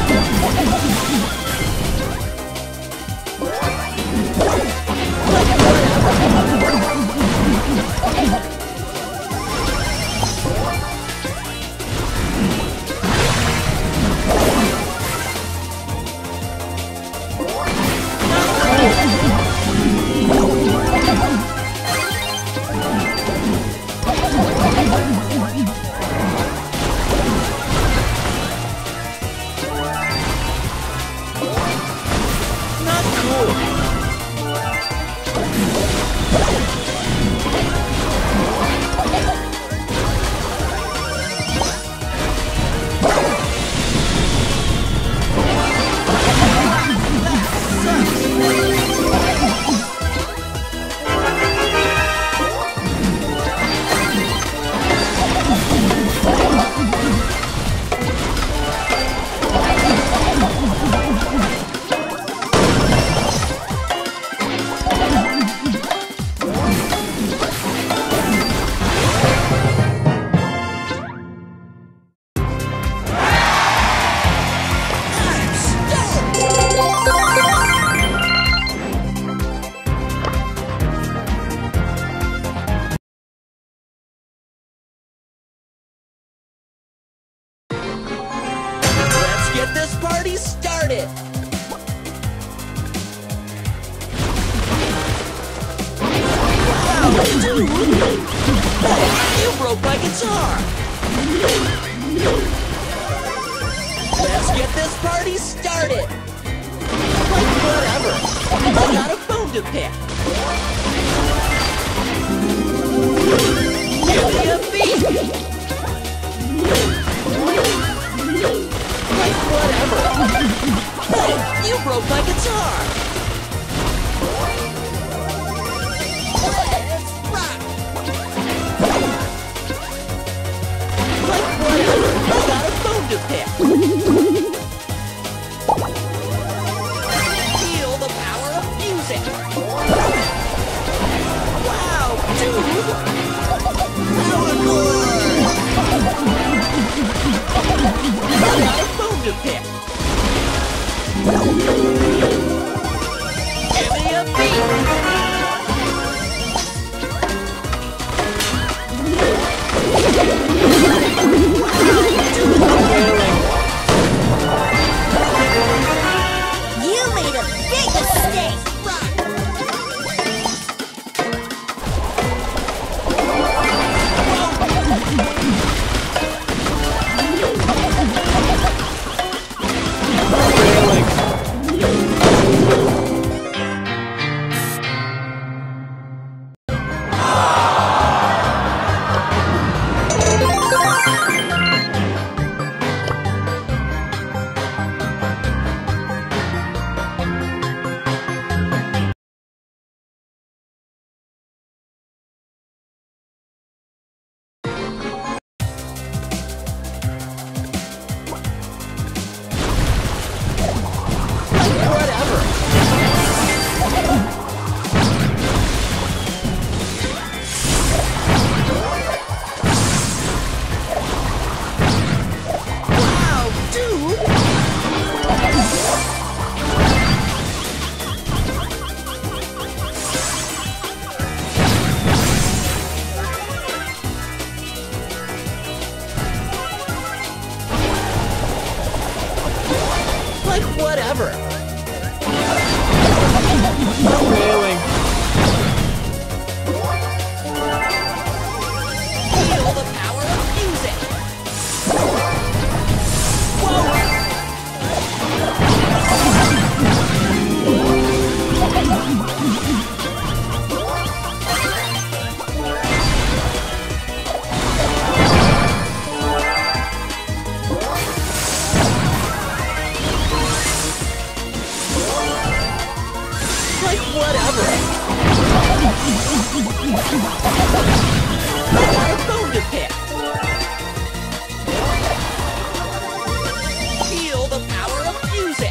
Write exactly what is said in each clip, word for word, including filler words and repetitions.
started! Wow, dude! Hey, you broke my guitar! Let's get this party started! Like, whatever! I got a bone to pick! Give me a beat! Like, whatever! Hey, you broke my guitar! Let's rock! Like, whatever! I got a bone to pick! Feel the power of music! Wow, dude! Power chord! I got a bone to pick! Give me a beat! You made a big mistake! Whatever. No wailing. Feel the power of music. Whoa. Whatever. I got a bone to pick. Feel the power of music.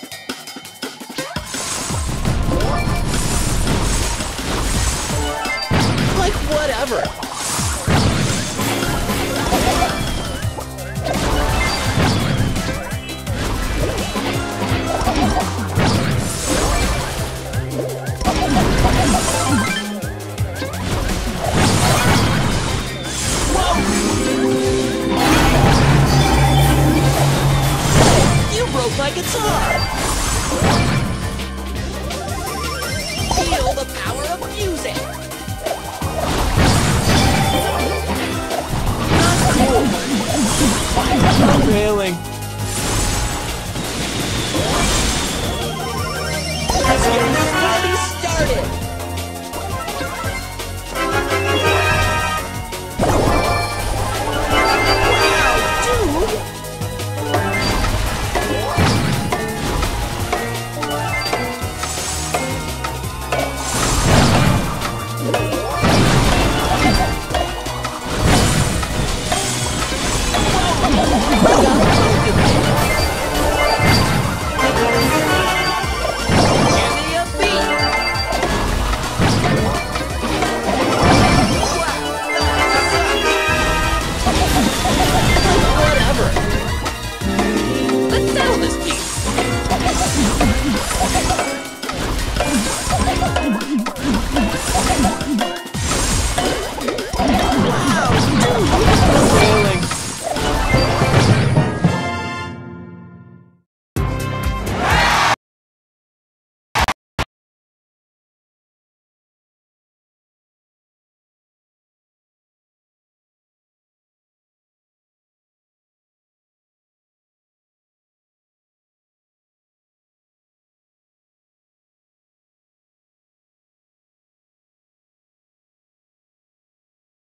Like whatever. my guitar! Feel the power of music! I'm failing.